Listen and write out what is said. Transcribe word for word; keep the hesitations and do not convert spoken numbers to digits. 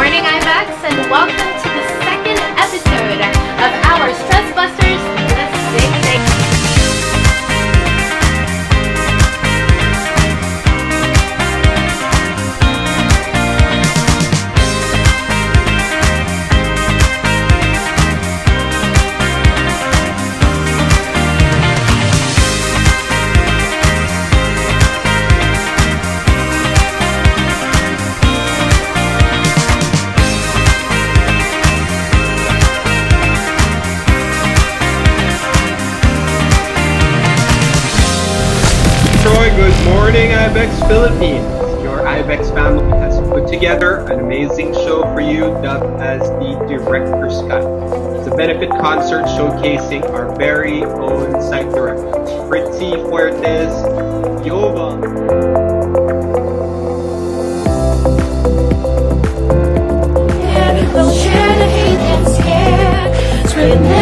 morning, Ibex, and welcome to the second episode of our Stress Busters Let's Stay Safe. Good morning, Ibex Philippines. Your Ibex family has put together an amazing show for you dubbed as the Director's Cut. It's a benefit concert showcasing our very own site directors, Fritzy Fuertes, Yoba. We'll share the hate and scare, spreading